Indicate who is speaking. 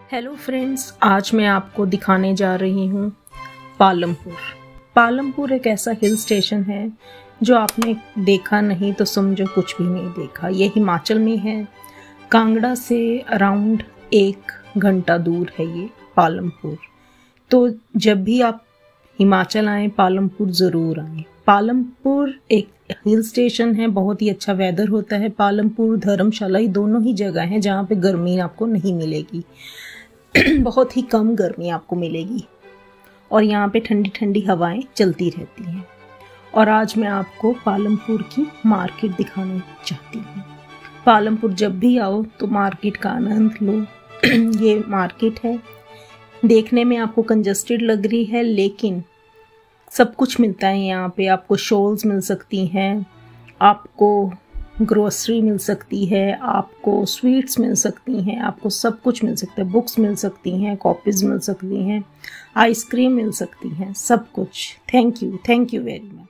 Speaker 1: Hello friends, आज मैं आपको दिखाने जा रही हूँ पालमपुर। पालमपुर एक ऐसा हिल स्टेशन है जो आपने देखा नहीं तो समझो कुछ भी नहीं देखा। ये हिमाचल में है। कांगड़ा से अराउंड 1 घंटा दूर है ये पालमपुर। तो जब भी आप हिमाचल आएँ पालमपुर ज़रूर आएँ। पालमपुर एक हिल स्टेशन है, बहुत ही अच्छा वेदर होता है। पालमपुर धर्मशाला ये दोनों ही जगह हैं जहाँ पे गर्मी आपको नहीं मिलेगी। बहुत ही कम गर्मी आपको मिलेगी और यहाँ पे ठंडी ठंडी हवाएं चलती रहती हैं। और आज मैं आपको पालमपुर की मार्केट दिखाना चाहती हूँ। पालमपुर जब भी आओ तो मार्केट का आनंद लो। ये मार्केट है, देखने में आपको कंजस्टेड लग रही है लेकिन सब कुछ मिलता है यहाँ पे। आपको शॉल्स मिल सकती हैं, आपको ग्रोसरी मिल सकती है, आपको स्वीट्स मिल सकती हैं, आपको सब कुछ मिल सकता है। बुक्स मिल सकती हैं, कॉपीज़ मिल सकती हैं, आइसक्रीम मिल सकती हैं, सब कुछ। Thank you very much.